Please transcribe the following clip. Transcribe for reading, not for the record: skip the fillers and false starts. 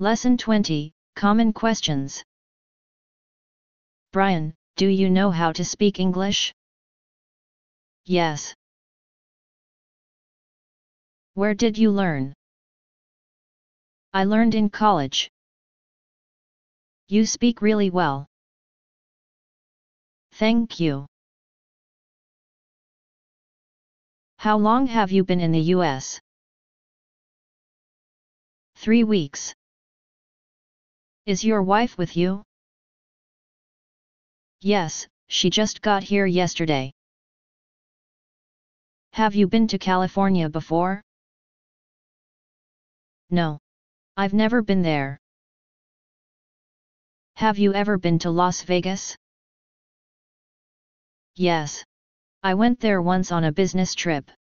Lesson 20, Common Questions. Brian, do you know how to speak English? Yes. Where did you learn? I learned in college. You speak really well. Thank you. How long have you been in the US? 3 weeks. Is your wife with you? Yes, she just got here yesterday. Have you been to California before? No. I've never been there. Have you ever been to Las Vegas? Yes. I went there once on a business trip.